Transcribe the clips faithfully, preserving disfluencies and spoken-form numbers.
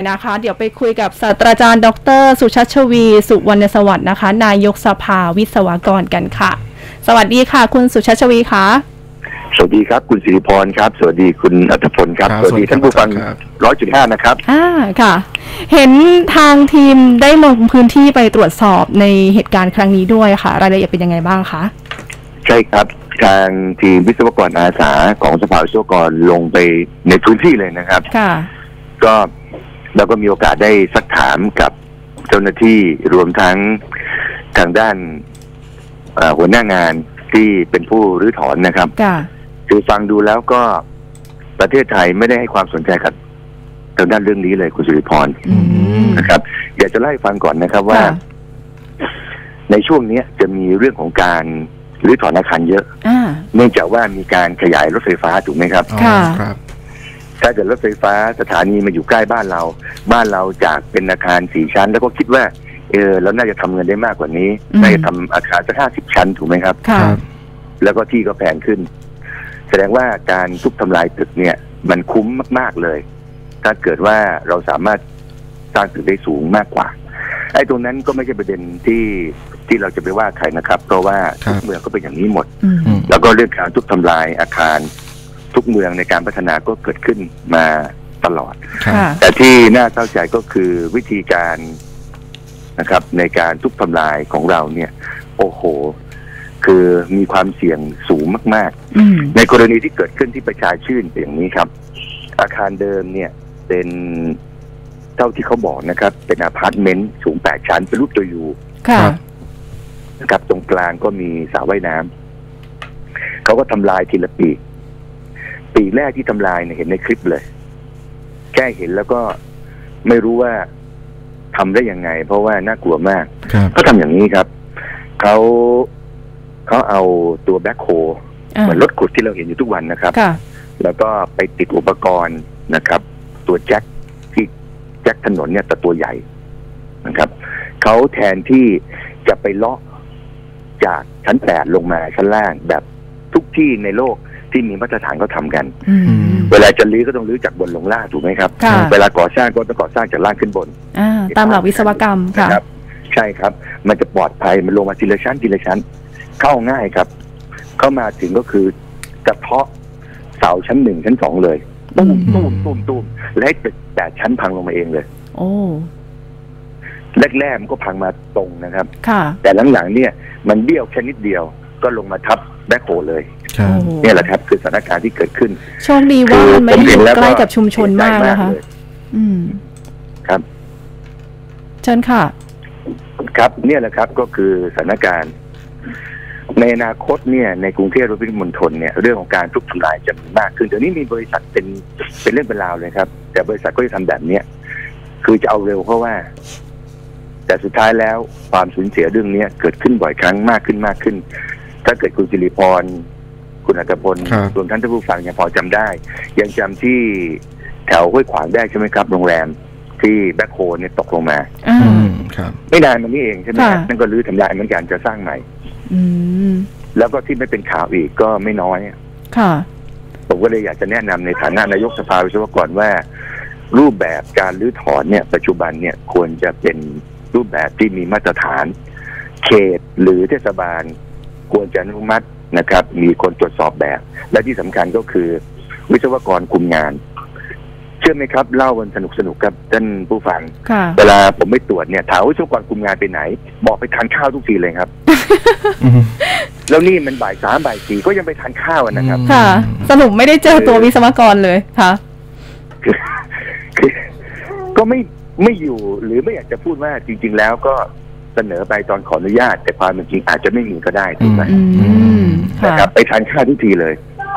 นะคะเดี๋ยวไปคุยกับศาสตราจารย์ดรสุชัชวีสุวรรณสวัสดิ์นะคะนายกสภาวิศวกรกันค่ะสวัสดีค่ะคุณสุชัชวีค่ะสวัสดีครับคุณสิริพรครับสวัสดีคุณอัตพลครับสวัสดีท่านผู้ฟัง ร้อยจุดห้า นะครับอ่าค่ะเห็นทางทีมได้ลงพื้นที่ไปตรวจสอบในเหตุการณ์ครั้งนี้ด้วยค่ะรายละเอียดเป็นยังไงบ้างคะใช่ครับทางทีมวิศวกรอาสาของสภาวิศวกรลงไปในพื้นที่เลยนะครับค่ะก็เราก็มีโอกาสได้ซักถามกับเจ้าหน้าที่รวมทั้งทางด้านหัวหน้างานที่เป็นผู้รื้อถอนนะครับคือฟังดูแล้วก็ประเทศไทยไม่ได้ให้ความสนใจกับทางด้านเรื่องนี้เลยคุณสุริพรนะครับอยากจะไล่ฟังก่อนนะครับว่าในช่วงนี้จะมีเรื่องของการรื้อถอนอาคารเยอะเนื่องจากว่ามีการขยายรถไฟฟ้าถูกไหมครับครับถ้าเกิดรถไฟฟ้าสถานีมาอยู่ใกล้บ้านเราบ้านเราจากเป็นอาคารสี่ชั้นแล้วก็คิดว่าเออเราน่าจะทำเงินได้มากกว่านี้น่าจะทำอาคารสักห้าสิบชั้นถูกไหมครับครับแล้วก็ที่ก็แพงขึ้นแสดงว่าการทุบทำลายตึกเนี่ยมันคุ้มมากๆเลยถ้าเกิดว่าเราสามารถสร้างตึกได้สูงมากกว่าไอ้ตรงนั้นก็ไม่ใช่ประเด็นที่ที่เราจะไปว่าใครนะครับเพราะว่าทุกเมืองก็เป็นอย่างนี้หมดแล้วก็เรื่องการทุบทำลายอาคารทุกเมืองในการพัฒนาก็เกิดขึ้นมาตลอดแต่ที่น่าเศร้าใจก็คือวิธีการนะครับในการทุบทำลายของเราเนี่ยโอ้โหคือมีความเสี่ยงสูงมากๆในกรณีที่เกิดขึ้นที่ประชาชื่นเป็นอย่างนี้ครับอาคารเดิมเนี่ยเป็นเท่าที่เขาบอกนะครับเป็นอพาร์ตเมนต์สูงแปดชั้นเป็นรูปตัวยูนะครับตรงกลางก็มีสระว่ายน้ำเขาก็ทำลายทีละปีปีแรกที่ทำลายเนี่ยเห็นในคลิปเลยแค่เห็นแล้วก็ไม่รู้ว่าทำได้ยังไงเพราะว่าน่ากลัวมากเขาทำอย่างนี้ครับเขาเขาเอาตัวแบ็คโฮเหมือนรถขุดที่เราเห็นอยู่ทุกวันนะครับแล้วก็ไปติดอุปกรณ์นะครับตัวแจ็คที่แจ็คถนนเนี่ยแต่ตัวใหญ่นะครับเขาแทนที่จะไปเลาะจากชั้นแปดลงมาชั้นล่างแบบทุกที่ในโลกที่มีมาตรฐานเขาทำกันเวลาจะรื้อก็ต้องรื้อจากบนลงล่างถูกไหมครับเวลาก่อสร้างก็ต้องก่อสร้างจากล่างขึ้นบนตามหลักวิศวกรรมค่ะใช่ครับมันจะปลอดภัยมันลงมาทีละชั้นทีละชั้นเข้าง่ายครับเข้ามาถึงก็คือกระเทาะเสาชั้นหนึ่งชั้นสองเลยตุ้มตุ้มตุ้มตุ้มและให้ตึกแต่ชั้นพังลงมาเองเลยโอ้แรกๆมันก็พังมาตรงนะครับแต่หลังๆเนี่ยมันเบี้ยวแค่นิดเดียวก็ลงมาทับแบ็คโฮเลยนี่แหละครับคือสถานการณ์ที่เกิดขึ้นโชคดีว่ามันไม่ได้อยู่ใกล้กับชุมชนมากนะคะอืมครับเชิญค่ะครับเนี่ยแหละครับก็คือสถานการณ์ในอนาคตเนี่ยในกรุงเทพและปริมณฑลเนี่ยเรื่องของการทุบทำลายจะมีมากขึ้นเดี๋ยวนี้มีบริษัทเป็นเป็นเรื่องเป็นราวเลยครับแต่บริษัทก็จะทำแบบเนี้ยคือจะเอาเร็วเพราะว่าแต่สุดท้ายแล้วความสูญเสียเรื่องนี้เกิดขึ้นบ่อยครั้งมากขึ้นมากขึ้นถ้าเกิดคุณสิริพรคุณอัตพลรวมท่านท่านผู้ฟังยังพอจำได้ยังจำที่แถวห้วยขวางได้ใช่ไหมครับโรงแรมที่แบ็คโฮเนี่ยตกลงมาไม่นานมานี้เองใช่ไหมนั่นก็รื้อทำลายเหมือนกันจะสร้างใหม่แล้วก็ที่ไม่เป็นข่าวอีกก็ไม่น้อยค่ะผมก็เลยอยากจะแนะนำในฐานะนายกสภาวิศวกรว่ารูปแบบการรื้อถอนเนี่ยปัจจุบันเนี่ยควรจะเป็นรูปแบบที่มีมาตรฐานเขตหรือเทศบาลควรจะอนุมัตินะครับมีคนตรวจสอบแบบและที่สำคัญก็คือวิศวกรคุมงานเชื่อไหมครับเล่าวันสนุกสนุกครับท่านผู้ฟังเวลาผมไม่ตรวจเนี่ยถามวิศวกรคุมงานไปไหนบอกไปทานข้าวทุกทีเลยครับ แล้วนี่มันบ่ายสามบ่ายสี่ก็ยังไปทานข้าวนะครับค่ะสรุปไม่ได้เจอตัววิศวกรเลยค่ะคือก็ไม่ไม่อยู่หรือไม่อยากจะพูดว่าจริงๆแล้วก็เสนอไปตอนขออนุญาตแต่ความเป็นจริงอาจจะไม่มีก็ได้ถูกไหมนะครับไปทานข้าวทุกทีเลย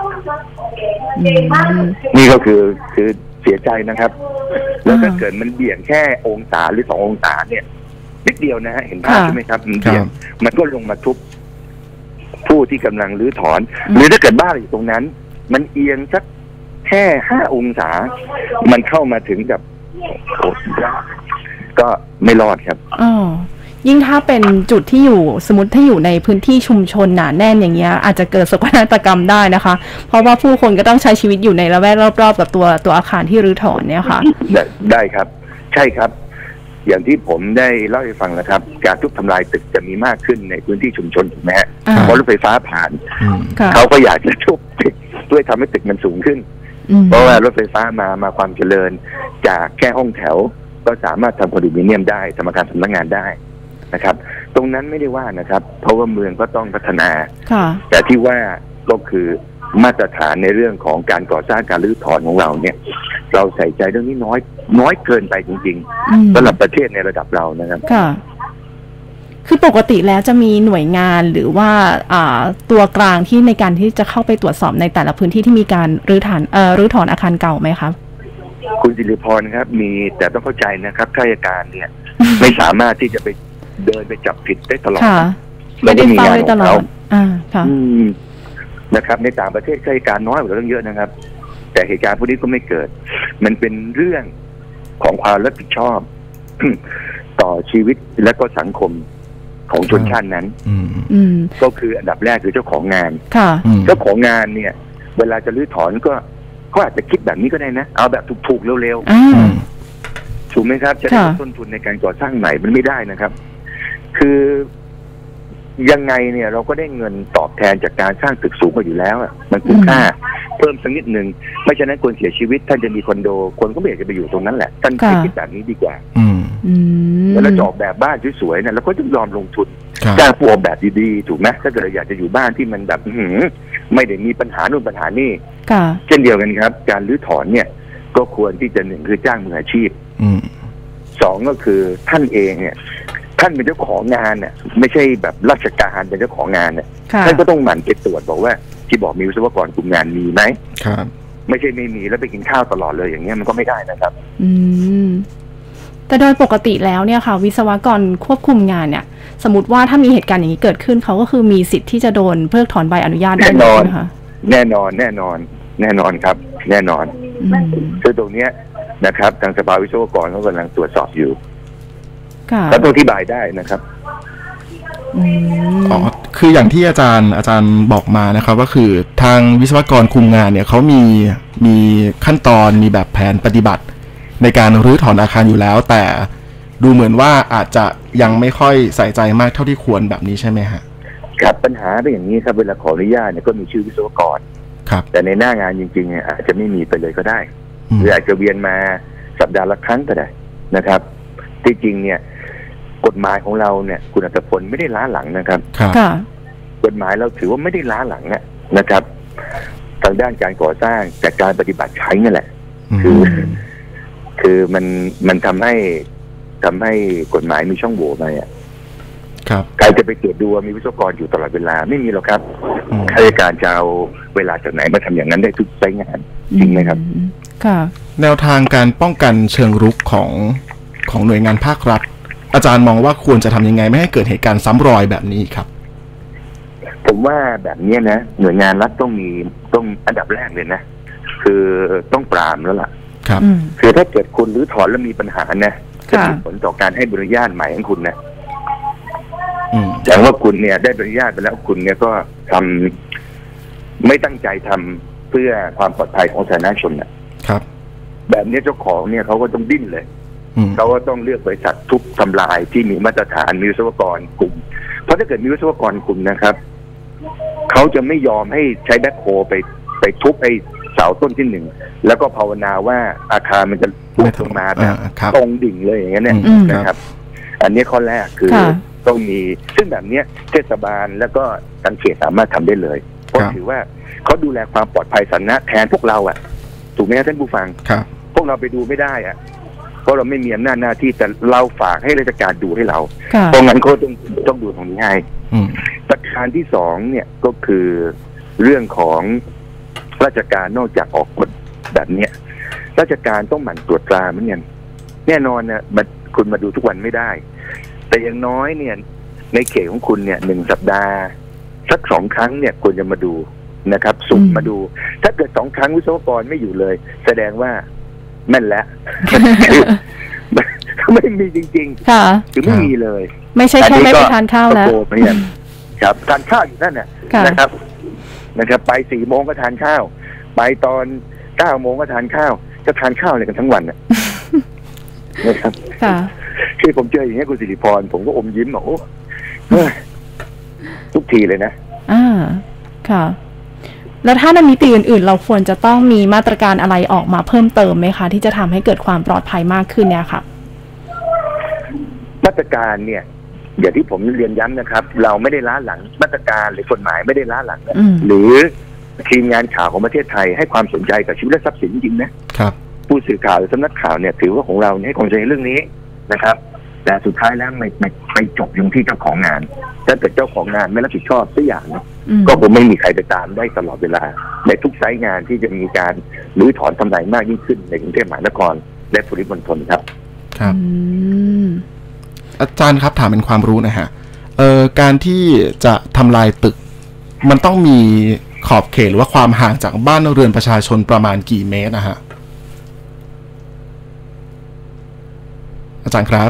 นี่ก็คือคือเสียใจนะครับแล้วถ้าเกิดมันเบี่ยงแค่องศาหรือสององศาเนี่ยนิดเดียวนะฮะเห็นภาพใช่ไหมครับมันเบี่ยงมันก็ลงมาทุบผู้ที่กำลังรื้อถอนหรือถ้าเกิดบ้านอยู่ตรงนั้นมันเอียงสักแค่ห้าองศามันเข้ามาถึงกับก็ไม่รอดครับอ๋อยิ่งถ้าเป็นจุดที่อยู่สมมติถ้าอยู่ในพื้นที่ชุมชนหนาแน่นอย่างเงี้ยอาจจะเกิดโศกนาฏกรรมได้นะคะเพราะว่าผู้คนก็ต้องใช้ชีวิตอยู่ในละแวกรอบๆกับตัวตัวอาคารที่รื้อถอนเนี่ยค่ะได้ครับใช่ครับอย่างที่ผมได้เล่าให้ฟังนะครับการทุบทำลายตึกจะมีมากขึ้นในพื้นที่ชุมชนถูกไหมฮะเพราะรถไฟฟ้าผ่านเขาก็อยากจะทุบตึกด้วยทำให้ตึกมันสูงขึ้นเพราะว่ารถไฟฟ้ามามาความเจริญจากแค่ห้องแถวก็สามารถทำคอนโดมิเนียมได้ทำอาคารสำนักงานได้นะครับตรงนั้นไม่ได้ว่านะครับเพราะว่าเมืองก็ต้องพัฒนาแต่ที่ว่าก็คือมาตรฐานในเรื่องของการก่อสร้างการรื้อถอนของเราเนี่ยเราใส่ใจเรื่องนี้น้อยน้อยเกินไปจริงๆสำหรับประเทศในระดับเรานะครับค่ะคือปกติแล้วจะมีหน่วยงานหรือว่าอ่าตัวกลางที่ในการที่จะเข้าไปตรวจสอบในแต่ละพื้นที่ที่มีการรื้อถอนเอ่อรื้อถอนอาคารเก่าไหมครับคุณสิริพรครับมีแต่ต้องเข้าใจนะครับข้าราชการเนี่ย ไม่สามารถที่จะไปเดินไปจับผิดได้ตลอดไม่ได้ฟังได้ตลอดอ่าค่ะนะครับในต่างประเทศข้าราชการน้อยกว่าเราเยอะนะครับแต่เหตุการณ์พวกนี้ก็ไม่เกิดมันเป็นเรื่องของความรับผิดชอบ ต่อชีวิตและก็สังคมของชนชาตินั้นก็คืออันดับแรกคือเจ้าของงานเจ้าของงานเนี่ยเวลาจะรื้อถอนก็ก็อาจจะคิดแบบนี้ก็ได้นะเอาแบบถูกๆเร็วๆถูกไหมครับจะได้ต้นทุนในการก่อสร้างใหม่มันไม่ได้นะครับคือยังไงเนี่ยเราก็ได้เงินตอบแทนจากการสร้างตึกสูงกว่าอยู่แล้วอ่ะมันคุ้มค่าเพิ่มสักนิดหนึ่งไม่ฉะนั้นคนเสียชีวิตท่านจะมีคอนโดคนก็ไม่อยากจะไปอยู่ตรงนั้นแหละท่านคิดแบบนี้ดีกว่าแล้วเราออกแบบบ้านสวยๆเนี่ยเราก็ต้องยอมลงทุนจ้างผู้ออกแบบดีๆถูกไหมถ้าเกิดเราอยากจะอยู่บ้านที่มันแบบไม่ได้มีปัญหานู่นปัญหานี่เช่นเดียวกันครับการรื้อถอนเนี่ยก็ควรที่จะหนึ่งคือจ้างมืออาชีพสองก็คือท่านเองเนี่ยท่านเป็นเจ้าของงานเนี่ยไม่ใช่แบบราชการเป็นเจ้าของงานเนี่ยท่านก็ต้องหมั่นไปตรวจบอกว่าที่บอกมีวิศวกรกลุ่มงานมีไหมครับไม่ใช่ไม่มีแล้วไปกินข้าวตลอดเลยอย่างเงี้ยมันก็ไม่ได้นะครับอืมแต่โดยปกติแล้วเนี่ยค่ะวิศวกรควบคุมงานเนี่ยสมมติว่าถ้ามีเหตุการณ์อย่างนี้เกิดขึ้นเขาก็คือมีสิทธิ์ที่จะโดนเพิกถอนใบอนุญาตได้ไหมคะแน่นอนแน่นอนแน่นอนครับแน่นอนคือตรงเนี้ยนะครับทางสภาวิศวกรเขากำลังตรวจสอบอยู่แล้วต้องอธิบายได้นะครับอ๋อคืออย่างที่อาจารย์อาจารย์บอกมานะครับว่าคือทางวิศวกรคุมงานเนี่ยเขามีมีขั้นตอนมีแบบแผนปฏิบัติในการรื้อถอนอาคารอยู่แล้วแต่ดูเหมือนว่าอาจจะยังไม่ค่อยใส่ใจมากเท่าที่ควรแบบนี้ใช่ไหมฮะครับปัญหาเป็นอย่างนี้ครับเวลาขออนุญาตเนี่ยก็มีชื่อวิศวกรครับแต่ในหน้างานจริงๆเนี่ยอาจจะไม่มีไปเลยก็ได้หรืออาจจะเวียนมาสัปดาห์ละครั้งก็ได้นะครับที่จริงเนี่ยกฎหมายของเราเนี่ยคุณอัตพลไม่ได้ล้าหลังนะครับกฎหมายเราถือว่าไม่ได้ล้าหลังนะครับทางด้านการก่อสร้างแต่การปฏิบัติใช้นั่นแหละคือคือมันมันทำให้ทำให้กฎหมายมีช่องโหว่ไปอ่ะครับใครจะไปตรวจดูมีวิศวกรอยู่ตลอดเวลาไม่มีหรอกครับข้าราชการจะเอาเวลาจากไหนมาทำอย่างนั้นได้ทุกไซต์งานจริงไหมครับค่ะแนวทางการป้องกันเชิงรุกของของหน่วยงานภาครัฐอาจารย์มองว่าควรจะทำยังไงไม่ให้เกิดเหตุการณ์ซ้ำรอยแบบนี้ครับผมว่าแบบนี้นะหน่วยงานรัฐต้องมีต้องอันดับแรกเลยนะคือต้องปรามแล้วล่ะครับคือถ้าเกิดคุณรื้อถอนแล้วมีปัญหานะจะมีผลต่อการให้ใบอนุญาตใหม่ของคุณนะอย่างว่าคุณเนี่ยได้ใบอนุญาตไปแล้วคุณเนี่ยก็ทำไม่ตั้งใจทำเพื่อความปลอดภัยของสาธารณชนนะครับแบบนี้เจ้าของเนี่ยเขาก็ต้องดิ้นเลยเขาก็ต้องเลือกบริษัททุบทำลายที่มีมาตรฐานมีวิศวกรกลุ่มเพราะถ้าเกิดมีวิศวกรกลุ่มนะครับเขาจะไม่ยอมให้ใช้แบ็คโฮไปไปทุบไอ้เสาต้นที่หนึ่งแล้วก็ภาวนาว่าอาคารมันจะลุกลงมาแบบตรงดิ่งเลยอย่างเงี้ยนะครับ อันนี้ข้อแรกคือต้องมีซึ่งแบบนี้เทศบาลแล้วก็ทางเขตสามารถทำได้เลยเพราะถือว่าเขาดูแลความปลอดภัยสาธารณะแทนพวกเราอ่ะถูกไหมท่านผู้ฟังพวกเราไปดูไม่ได้อ่ะเพราะเราไม่มีอำนาจหน้าที่แต่เราฝากให้ราชการดูให้เราเพราะงั้นเขาต้องต้องดูตรงนี้ให้ประการที่สองเนี่ยก็คือเรื่องของราชการนอกจากออกกฎแบบเนี้ยราชการต้องหมั่นตรวจตราเหมือนกันแน่นอนนะมันคุณมาดูทุกวันไม่ได้แต่อย่างน้อยเนี่ยในเขตของคุณเนี่ยหนึ่งสัปดาห์สักสองครั้งเนี่ยควรจะมาดูนะครับสุ่มมาดูถ้าเกิดสองครั้งวิศวกรไม่อยู่เลยแสดงว่าแม่นแล้วไม่มีจริงๆค่ะคือไม่มีเลยไม่ใช่แค่ไม่ไปทานข้าวแล้วครับทานข้าวอยู่นั่นน่ะนะครับนะครับไปสี่โมงก็ทานข้าวไปตอนเก้าโมงก็ทานข้าวจะทานข้าวอะไรกันทั้งวันน่ะนะครับค่ะคือผมเจออย่างนี้คุณสิริพรผมก็อมยิ้มบอกโอ้ทุกทีเลยนะอ่าค่ะแล้วถ้าในมิติอื่นๆเราควรจะต้องมีมาตรการอะไรออกมาเพิ่มเติมไหมคะที่จะทำให้เกิดความปลอดภัยมากขึ้นเนี่ยค่ะมาตรการเนี่ยอย่างที่ผมเรียนย้ำนะครับเราไม่ได้ล้าหลังมาตรการหรือกฎหมายไม่ได้ล้าหลังหรือทีมงานข่าวของประเทศไทยให้ความสนใจกับชีวิตและทรัพย์สินจริงๆนะครับผู้สื่อข่าวหรือสำนักข่าวเนี่ยถือว่าของเราให้ความสนใจเรื่องนี้นะครับแต่สุดท้ายแล้วไม่ไม่ไปจบอยู่ที่เจ้าของงานถ้าเกิดเจ้าของงานไม่รับผิดชอบสักอย่างนะก็คงไม่มีใครไปตามได้ตลอดเวลาในทุกไซต์งานที่จะมีการรื้อถอนทำลายมากยิ่งขึ้นในกรุงเทพมหานครและปริมณฑลครับครับอาจารย์ครับถามเป็นความรู้นะฮะเอ่อการที่จะทำลายตึกมันต้องมีขอบเขตหรือว่าความห่างจากบ้านเรือนประชาชนประมาณกี่เมตรนะฮะอาจารย์ครับ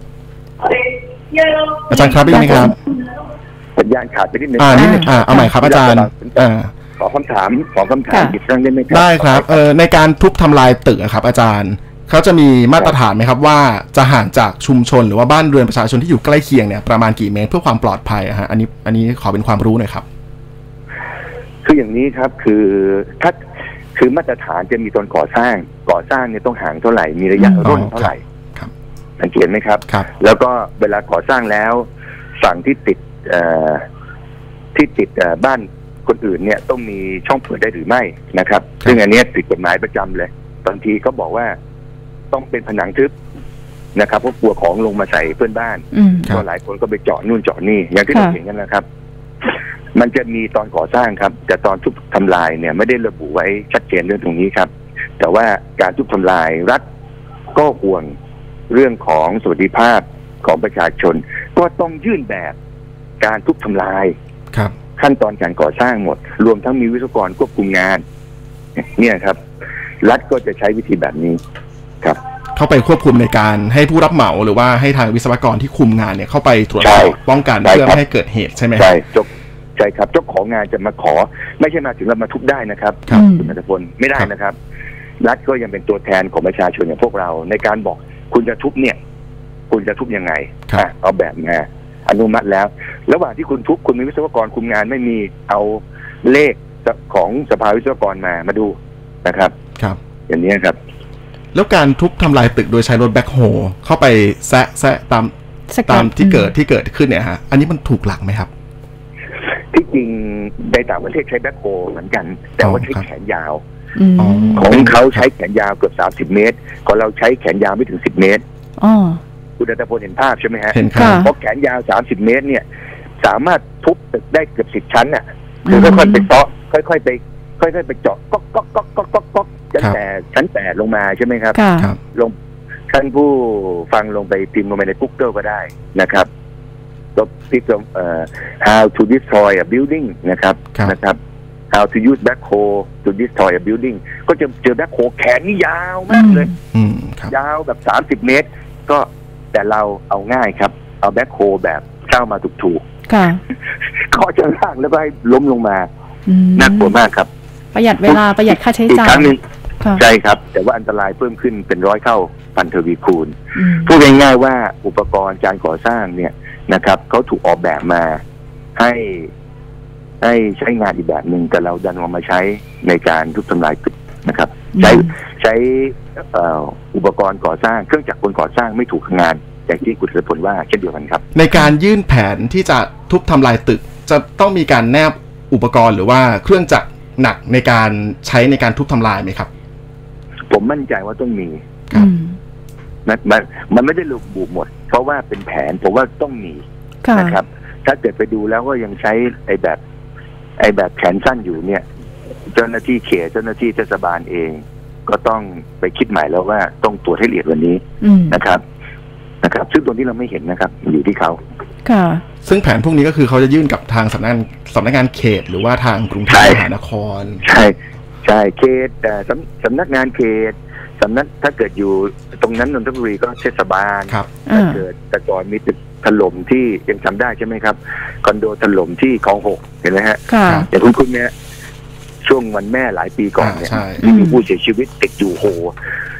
อาจารย์ครับได้ยินไหมครับสัญญาณขาดไปนิดนึงอ่านิดนึงอ่าเอาใหม่ครับอาจารย์อ่าขอคำถามขอคำถามอีกครั้งได้ไหมครับได้ครับเอ่อในการทุบทำลายตึกครับอาจารย์เขาจะมีมาตรฐานไหมครับว่าจะห่างจากชุมชนหรือว่าบ้านเรือนประชาชนที่อยู่ใกล้เคียงเนี่ยประมาณกี่เมตรเพื่อความปลอดภัยอะฮะอันนี้อันนี้ขอเป็นความรู้หน่อยครับคืออย่างนี้ครับคือถ้าคือมาตรฐานจะมีตอนก่อสร้างก่อสร้างเนี่ยต้องห่างเท่าไหร่มีระยะร่นเท่าไหร่สังเกตไหมครับแล้วก็เวลาก่อสร้างแล้วฝั่งที่ติดที่ติดบ้านคนอื่นเนี่ยต้องมีช่องเปิดได้หรือไม่นะครับซึ่งอันนี้ติดกฎหมายประจำเลยบางทีเขาบอกว่าต้องเป็นผนังทึบนะครับเพราะกลัวของลงมาใส่เพื่อนบ้านก็หลายคนก็ไปเจาะนู่นเจาะนี่อย่างที่เราเห็นกันนะครับมันจะมีตอนก่อสร้างครับแต่ตอนทุบทำลายเนี่ยไม่ได้ระบุไว้ชัดเจนเรื่องตรงนี้ครับแต่ว่าการทุบทำลายรัฐก็ห่วงเรื่องของสวัสดิภาพของประชาชนก็ต้องยื่นแบบการทุบทำลายครับขั้นตอนการก่อสร้างหมดรวมทั้งมีวิศวกรควบคุมงานเนี่ยครับรัฐก็จะใช้วิธีแบบนี้ครับเข้าไปควบคุมในการให้ผู้รับเหมาหรือว่าให้ทางวิศวกรที่คุมงานเนี่ยเข้าไปตรวจสอบป้องกันเพื่อไม่ให้เกิดเหตุใช่ไหมใช่ใช่ครับเจ้าของงานจะมาขอไม่ใช่มาถึงแล้วมาทุบได้นะครับคุณณัฐพลไม่ได้นะครับรัฐก็ยังเป็นตัวแทนของประชาชนอย่างพวกเราในการบอกคุณจะทุบเนี่ยคุณจะทุบยังไงเอาแบบมาอนุมัติแล้วระหว่างที่คุณทุบคุณมีวิศวกรคุมงานไม่มีเอาเลขของสภาวิศวกรมามาดูนะครับครับอย่างนี้ครับแล้วการทุบทำลายตึกโดยใช้รถแบ็คโฮเข้าไปแซะแซะตามตามที่เกิดที่เกิดขึ้นเนี่ยฮะอันนี้มันถูกหลักไหมครับที่จริงในต่างประเทศใช้แบ็คโฮเหมือนกันแต่ว่าใช้แขนยาวของเขาใช้แขนยาวเกือบสามสิบเมตรของเราใช้แขนยาวไม่ถึงสิบเมตรคุณณัฐพลเห็นภาพใช่ไหมฮะเห็นครับเพราะแขนยาวสามสิบเมตรเนี่ยสามารถทุบตึกได้เกือบสิบชั้นน่ะคือค่อยๆไปเจาะค่อยๆไปค่อยๆไปเจาะก๊อกก๊อกก๊อกก๊อกก๊อกก๊อกตั้งแต่ชั้นแปดลงมาใช่ไหมครับลงท่านผู้ฟังลงไปพิมพ์ลงไปใน Google ก็ได้นะครับก็พิมพ์เอ่อ how to destroy a building นะครับนะครับ how to use backhoe to destroy a building ก็จะเจอแบ็คโฮแขนนี่ยาวมากเลยยาวแบบสามสิบเมตรก็แต่เราเอาง่ายครับเอาแบ็คโฮแบบเช่ามาถูกๆก็จะล่างแล้วก็ให้ล้มลงมาน่ากลัวมากครับประหยัดเวลาประหยัดค่าใช้จ่ายอีกครั้งนึงใช่ครับแต่ว่าอันตรายเพิ่มขึ้นเป็นร้อยเท่าพันทวีคูณพูดง่ายๆว่าอุปกรณ์การก่อสร้างเนี่ยนะครับเขาถูกออกแบบมาให้ให้ใช้งานอีกแบบหนึ่งแต่เราดันเอามาใช้ในการทุบทำลายตึกนะครับใช้ใช้อุปกรณ์ก่อสร้างเครื่องจักรกลก่อสร้างไม่ถูกงานอย่างที่คุณณัฐพลว่าเช่นเดียวกันครับในการยื่นแผนที่จะทุบทำลายตึกจะต้องมีการแนบอุปกรณ์หรือว่าเครื่องจักรหนักในการใช้ในการทุบทำลายไหมครับผมมั่นใจว่าต้องมีมันมันมันไม่ได้ระบุหมดเพราะว่าเป็นแผนผมว่าต้องมีนะครับถ้าเกิดไปดูแล้วก็ยังใช้ไอ้แบบไอ้แบบแขนสั้นอยู่เนี่ยเจ้าหน้าที่เขตเจ้าหน้าที่เทศบาลเองก็ต้องไปคิดใหม่แล้วว่าต้องตรวจให้ละเอียดวันนี้นะครับนะครับซึ่งตัวนี้เราไม่เห็นนะครับอยู่ที่เขาค่ะซึ่งแผนพวกนี้ก็คือเขาจะยื่นกับทางสำนักงานสำนักงานเขตหรือว่าทางกรุงเทพมหานครใช่ใช่เขตแต่สำสำนักงานเขตสำนักถ้าเกิดอยู่ตรงนั้นนนทบุรีก็เทศบาลครับถ้าเกิดแต่ก่อนมีตึกถล่มที่ยังจำได้ใช่ไหมครับคอนโดถล่มที่คลองหกเห็นไหมฮะอย่างคุณคุณเนี่ยช่วงวันแม่หลายปีก่อนเนี่ยที่มีผู้เสียชีวิตติดอยู่โห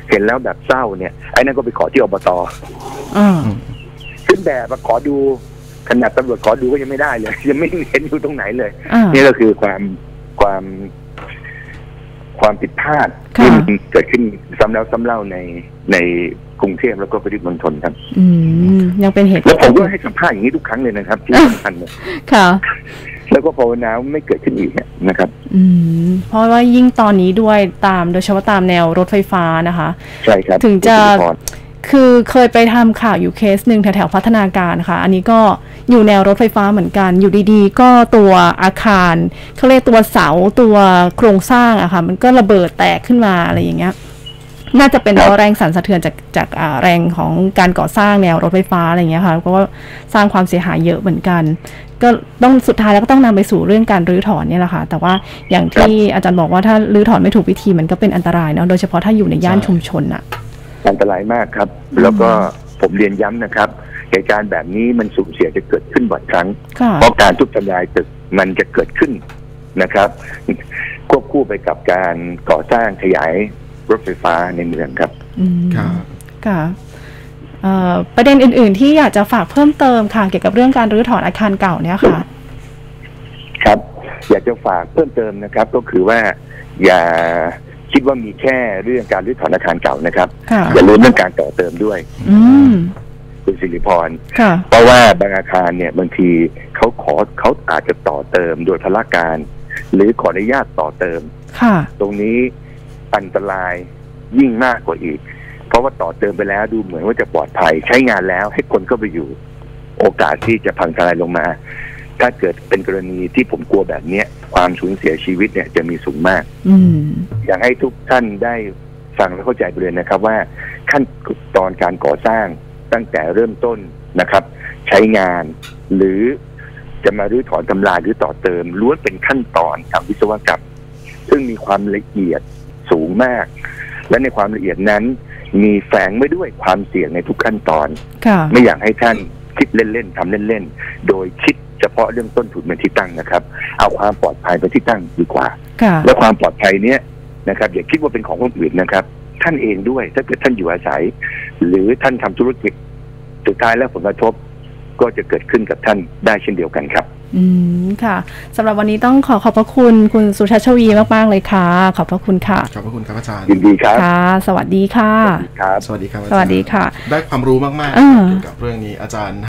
เห็นแล้วแบบเศร้าเนี่ยไอ้นั่นก็ไปขอที่อบต. อ่าซึ่งแบบขอดูขนาดตำรวจขอดูก็ยังไม่ได้เลยยังไม่เห็นอยู่ตรงไหนเลยอ่านี่ก็คือความความความผิดพลาดที่มันเกิดขึ้นซ้ำแล้วซ้ำเล่าในในกรุงเทพแล้วก็ปริมณฑลครับอืมยังเป็นเหตุแล้วผมก็ให้สัมภาษณ์อย่างนี้ทุกครั้งเลยนะครับที่สำคัญเนี่ยค่ะแล้วก็ภาวนาไม่เกิดขึ้นอีกนะครับอืมเพราะว่ายิ่งตอนนี้ด้วยตามโดยเฉพาะตามแนวรถไฟฟ้านะคะใช่ครับถึงจะคือเคยไปทำข่าวอยู่เคสหนึ่งแถวๆพัฒนาการค่ะอันนี้ก็อยู่แนวรถไฟฟ้าเหมือนกันอยู่ดีๆก็ตัวอาคารเขาเรียกตัวเสาตัวโครงสร้างอะค่ะมันก็ระเบิดแตกขึ้นมาอะไรอย่างเงี้ยน่าจะเป็นเพราะแรงสั่นสะเทือนจากจากแรงของการก่อสร้างแนวรถไฟฟ้าอะไรอย่างเงี้ยค่ะก็สร้างความเสียหายเยอะเหมือนกันก็ต้องสุดท้ายแล้วก็ต้องนำไปสู่เรื่องการรื้อถอนเนี่ยแหละค่ะแต่ว่าอย่างที่อาจารย์บอกว่าถ้ารื้อถอนไม่ถูกวิธีมันก็เป็นอันตรายเนาะโดยเฉพาะถ้าอยู่ในย่านชุมชนอะอันตรายมากครับแล้วก็ผมเรียนย้ำนะครับเหตุการณ์แบบนี้มันสูญเสียจะเกิดขึ้นบ่อยครั้งเพราะการทุบทำลายตึกมันจะเกิดขึ้นนะครับควบคู่ไปกับการก่อสร้างขยายรถไฟฟ้าในเมืองครับค่ะค่ะประเด็นอื่นๆที่อยากจะฝากเพิ่มเติมค่ะเกี่ยวกับเรื่องการรื้อถอนอาคารเก่าเนี่ยค่ะครับอยากจะฝากเพิ่มเติมนะครับก็คือว่าอย่าคิดว่ามีแค่เรื่องการรื้อถอนอาคารเก่านะครับอย่าลืมเรื่องการต่อเติมด้วยคุณสิริพรเพราะว่าบางอาคารเนี่ยบางทีเขาขอเขาอาจจะต่อเติมโดยพละการหรือขออนุญาตต่อเติมตรงนี้อันตรายยิ่งมากกว่าอีกเพราะว่าต่อเติมไปแล้วดูเหมือนว่าจะปลอดภัยใช้งานแล้วให้คนเข้าไปอยู่โอกาสที่จะพังทลายลงมาถ้าเกิดเป็นกรณีที่ผมกลัวแบบนี้ความสูญเสียชีวิตเนี่ยจะมีสูงมากอยากให้ทุกท่านได้ฟังและเข้าใจไปเลยนะครับว่าขั้นตอนการก่อสร้างตั้งแต่เริ่มต้นนะครับใช้งานหรือจะมารื้อถอนทำลายหรือต่อเติมล้วนเป็นขั้นตอนทางวิศวกรรมซึ่งมีความละเอียดสูงมากและในความละเอียดนั้นมีแฝงไว้ด้วยความเสี่ยงในทุกขั้นตอนไม่อยากให้ท่านคิดเล่นๆทำเล่นๆโดยคิดเฉพาะเรื่องต้นทุนเป็นที่ตั้งนะครับเอาความปลอดภัยเป็นที่ตั้งดีกว่าและความปลอดภัยเนี้ยนะครับอย่าคิดว่าเป็นของคนอื่นนะครับท่านเองด้วยถ้าเกิดท่านอยู่อาศัยหรือท่านทำธุรกิจสุดท้ายแล้วผลกระทบก็จะเกิดขึ้นกับท่านได้เช่นเดียวกันครับอืมค่ะสำหรับวันนี้ต้องขอขอบพระคุณคุณสุชาติชวีมากๆเลยค่ะขอบพระคุณค่ะขอบพระคุณครับอาจารย์ยินดีครับค่ะสวัสดีค่ะครับสวัสดีครับสวัสดีค่ะได้ความรู้มากๆเกี่ยวกับเรื่องนี้อาจารย์